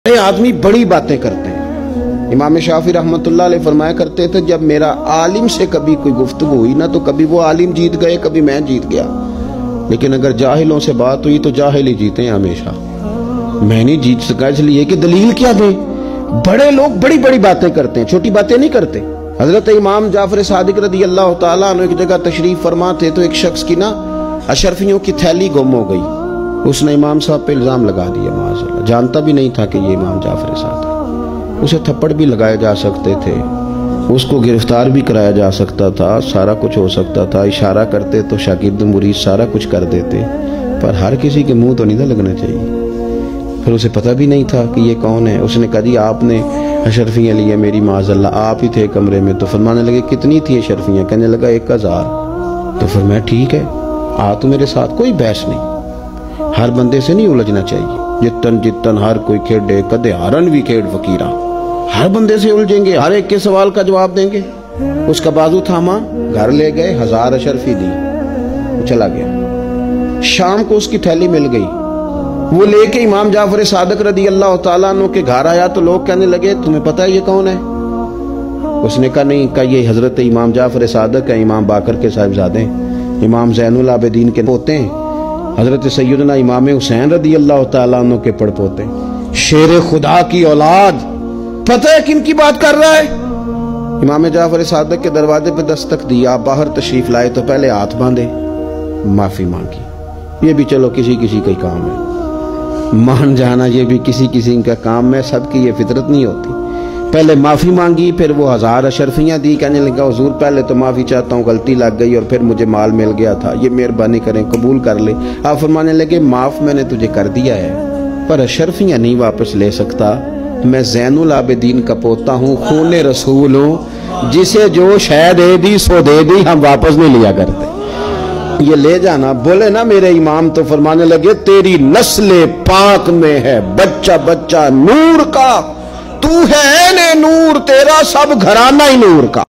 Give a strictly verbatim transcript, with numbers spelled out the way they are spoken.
آدمی بڑی باتیں کرتے ہیں۔ امام شافعی رحمۃ اللہ علیہ فرمایا کرتے تھے جب میرا عالم سے کبھی کوئی گفتگو ہوئی نا تو کبھی وہ عالم جیت گئے کبھی میں جیت گیا، لیکن اگر جاہلوں سے بات ہوئی تو جاہل ہی جیتے ہیں ہمیشہ۔ میں نہیں جیت سکا اس لیے کہ دلیل کیا دیں؟ بڑے لوگ بڑی بڑی باتیں کرتے ہیں، چھوٹی باتیں نہیں کرتے۔ حضرت امام جعفر صادق رضی اللہ تعالیٰ عنہ ایک جگہ تشریف فرما تھے تو ایک شخص کی نا اشرفیوں کی تھیلی گم ہو گئی۔ اس نے امام صاحب پہ الزام لگا دیا، معاذ اللہ، جانتا بھی نہیں تھا کہ یہ امام جعفر صادق۔ اسے تھپڑ بھی لگائے جا سکتے تھے، اس کو گرفتار بھی کرایا جا سکتا تھا، سارا کچھ ہو سکتا تھا، اشارہ کرتے تو شاگرد مرید سارا کچھ کر دیتے، پر ہر کسی کے منہ تو نہیں تھا لگنا چاہیے۔ پھر اسے پتہ بھی نہیں تھا کہ یہ کون ہے۔ اس نے کہا جی آپ نے اشرفیاں لی ہیں میری، معاذ اللہ آپ ہی تھے کمرے میں؟ تو فرمانے لگے کتنی تھی اشرفیاں؟ کہنے لگا ایک ہزار۔ تو فرمایا ٹھیک ہے آ تو میرے ساتھ، کوئی بحث نہیں۔ ہر بندے سے نہیں الجھنا چاہیے، جتن جتن ہر کوئی کھیڑے کدے ہارن بھی کھیڑ فقیرہ، ہر بندے سے الجھیں گے، ہر ایک کے سوال کا جواب دیں گے۔ اس کا بازو تھاما، گھر لے گئے، ہزار اشرفی دی، چلا گیا۔ شام کو اس کی تھیلی مل گئی، وہ لے کے امام جعفر صادق رضی اللہ تعالیٰ عنہ کے گھر آیا تو لوگ کہنے لگے تمہیں پتہ ہے یہ کون ہے؟ اس نے کہا نہیں، کہا یہ حضرت امام جعفر صادق ہے، امام باقر کے صاحبزادے ہیں، امام زین العابدین کے پوتے ہیں، حضرت سیدنا امام حسین رضی اللہ تعالیٰ عنہ کے پڑ پوتے، شیر خدا کی اولاد۔ پتہ ہے کن کی بات کر رہا ہے؟ امام جعفر صادق کے دروازے پہ دستک دی، آپ باہر تشریف لائے تو پہلے ہاتھ باندھے، معافی مانگی۔ یہ بھی چلو کسی کسی کا ہی کام ہے، مان جانا یہ بھی کسی کسی کا کام ہے، سب کی یہ فطرت نہیں ہوتی۔ پہلے معافی مانگی، پھر وہ ہزار اشرفیاں دی، کہنے لگا حضور پہلے تو معافی چاہتا ہوں، غلطی لگ گئی اور پھر مجھے مال مل گیا تھا، یہ مہربانی کریں قبول کر لے۔ آپ فرمانے لگے معاف میں نے تجھے کر دیا ہے پر اشرفیاں نہیں واپس لے سکتا، میں زین العابدین کا پوتا ہوں، خون رسول ہوں، جسے جو شے دے دی سو دے دی، ہم واپس نہیں لیا کرتے، یہ لے جانا۔ بولے نا میرے امام تو فرمانے لگے تیری نسل پاک میں ہے بچہ بچہ نور کا، تو ہے عین نور، تیرا سب گھرانہ ہی نور کا۔